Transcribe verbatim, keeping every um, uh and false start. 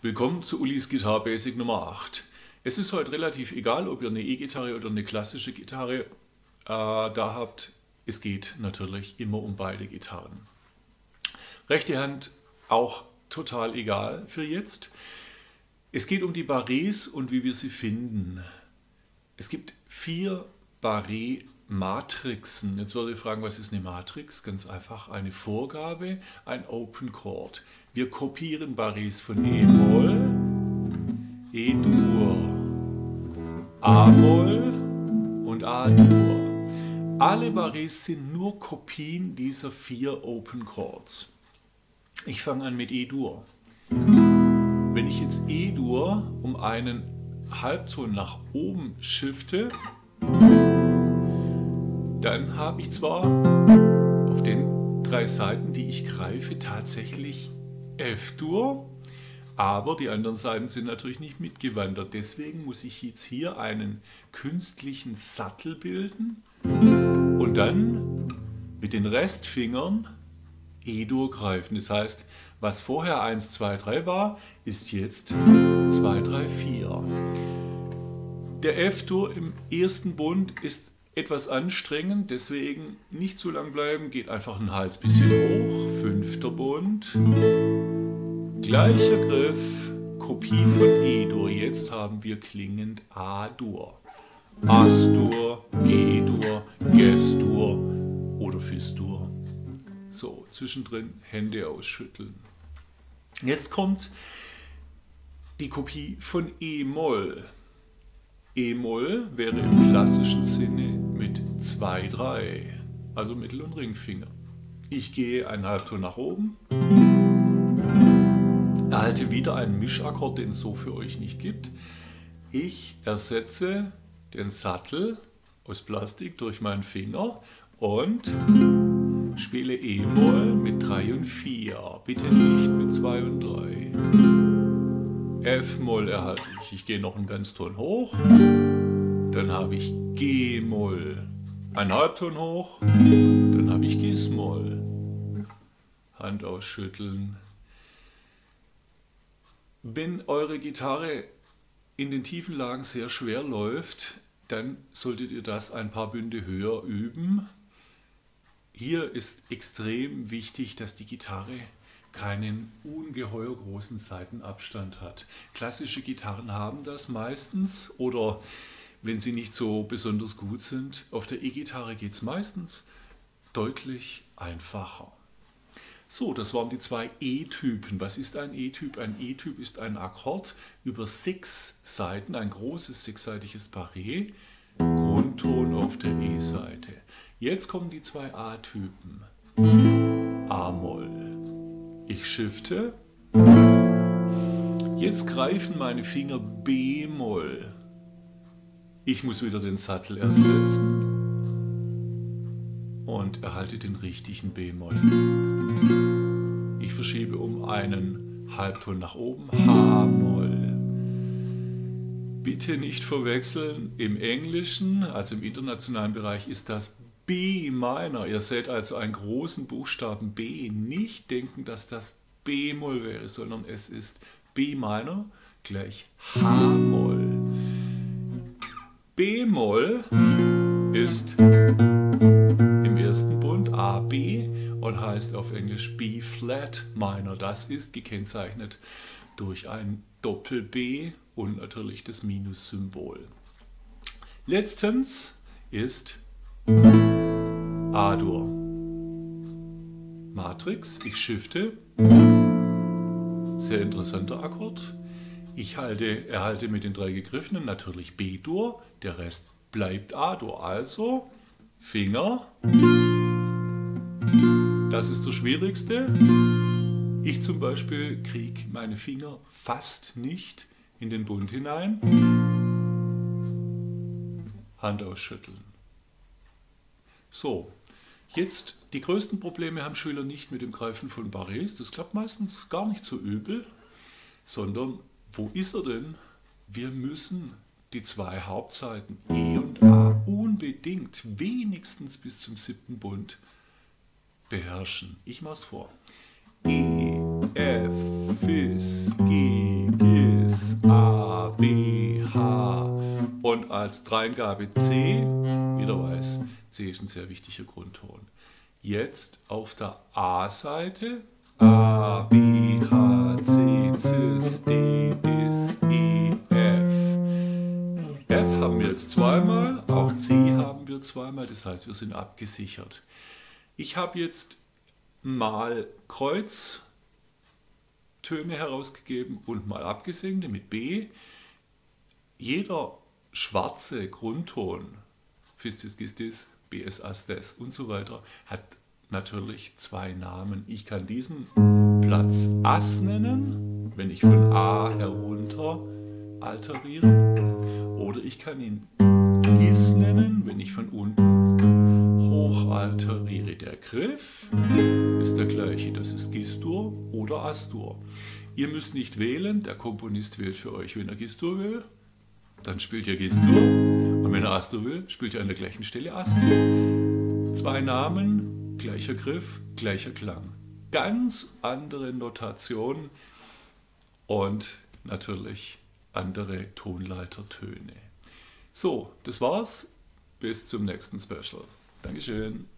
Willkommen zu Ulis Guitar Basic Nummer acht. Es ist heute relativ egal, ob ihr eine E-Gitarre oder eine klassische Gitarre äh, da habt. Es geht natürlich immer um beide Gitarren. Rechte Hand auch total egal für jetzt. Es geht um die Barrés und wie wir sie finden. Es gibt vier Barré-Matrixen. Jetzt werdet ihr fragen, was ist eine Matrix? Ganz einfach eine Vorgabe, ein Open Chord. Wir kopieren Barrés von E-Moll, E-Dur, A-Moll und A-Dur. Alle Barrés sind nur Kopien dieser vier Open Chords. Ich fange an mit E-Dur. Wenn ich jetzt E-Dur um einen Halbton nach oben shifte, dann habe ich zwar auf den drei Seiten, die ich greife, tatsächlich F-Dur, aber die anderen Seiten sind natürlich nicht mitgewandert. Deswegen muss ich jetzt hier einen künstlichen Sattel bilden und dann mit den Restfingern E-Dur greifen. Das heißt, was vorher eins, zwei, drei war, ist jetzt zwei, drei, vier. Der F-Dur im ersten Bund ist etwas anstrengend, deswegen nicht zu lang bleiben, geht einfach ein Hals bisschen hoch. Fünfter Bund, gleicher Griff, Kopie von E-Dur. Jetzt haben wir klingend A-Dur, As-Dur, G-Dur, Ges-Dur oder Fis-Dur. So, zwischendrin Hände ausschütteln. Jetzt kommt die Kopie von E-Moll. E-Moll wäre im klassischen Sinne mit zwei, drei, also Mittel- und Ringfinger. Ich gehe einen Halbton nach oben, erhalte wieder einen Mischakkord, den es so für euch nicht gibt. Ich ersetze den Sattel aus Plastik durch meinen Finger und spiele E-Moll mit drei und vier, bitte nicht mit zwei und drei. F-Moll erhalte ich. Ich gehe noch einen Ganzton hoch. Dann habe ich G-Moll. Einen Halbton hoch. Dann habe ich Gis-Moll. Hand ausschütteln. Wenn eure Gitarre in den tiefen Lagen sehr schwer läuft, dann solltet ihr das ein paar Bünde höher üben. Hier ist extrem wichtig, dass die Gitarre keinen ungeheuer großen Seitenabstand hat. Klassische Gitarren haben das meistens oder wenn sie nicht so besonders gut sind. Auf der E-Gitarre geht es meistens deutlich einfacher. So, das waren die zwei E-Typen. Was ist ein E-Typ? Ein E-Typ ist ein Akkord über sechs Saiten, ein großes sechsseitiges Barré, Grundton auf der E-Seite. Jetzt kommen die zwei A-Typen. A-Moll. Ich shifte. Jetzt greifen meine Finger B-Moll. Ich muss wieder den Sattel ersetzen und erhalte den richtigen B-Moll. Ich verschiebe um einen Halbton nach oben. H-Moll. Bitte nicht verwechseln. Im Englischen, also im internationalen Bereich, ist das B minor. Ihr seht also einen großen Buchstaben B. Nicht denken, dass das B-Moll wäre, sondern es ist B minor gleich H-Moll. B-Moll ist im ersten Bund A B und heißt auf Englisch B-Flat minor. Das ist gekennzeichnet durch ein Doppel-B und natürlich das Minus-Symbol. Letztens ist A-Dur. Matrix, ich shifte. Sehr interessanter Akkord. Ich halte, erhalte mit den drei gegriffenen natürlich B-Dur, der Rest bleibt A-Dur. Also Finger, das ist der schwierigste. Ich zum Beispiel kriege meine Finger fast nicht in den Bund hinein. Hand ausschütteln. So, jetzt die größten Probleme haben Schüler nicht mit dem Greifen von Barrés. Das klappt meistens gar nicht so übel, sondern wo ist er denn? Wir müssen die zwei Hauptseiten E und A unbedingt wenigstens bis zum siebten Bund beherrschen. Ich mache es vor. E, F, Fis, G, G. und als Dreingabe C, wieder weiß, C ist ein sehr wichtiger Grundton. Jetzt auf der A-Seite A, B, H, C, Cis, D, bis E, F. F haben wir jetzt zweimal, auch C haben wir zweimal, das heißt, wir sind abgesichert. Ich habe jetzt mal Kreuztöne herausgegeben und mal abgesengte mit B. Jeder schwarze Grundton, Fistis, Gistis, B S, As, Des und so weiter, hat natürlich zwei Namen. Ich kann diesen Platz As nennen, wenn ich von A herunter alteriere, oder ich kann ihn Gis nennen, wenn ich von unten hoch alteriere. Der Griff ist der gleiche, das ist Gis-Dur oder As-Dur. Ihr müsst nicht wählen, der Komponist wählt für euch, wenn er Gis-Dur will, dann spielt ihr Gis-Dur, und wenn er As-Dur will, spielt ihr an der gleichen Stelle As-Dur. Zwei Namen, gleicher Griff, gleicher Klang. Ganz andere Notation und natürlich andere Tonleitertöne. So, das war's. Bis zum nächsten Special. Dankeschön.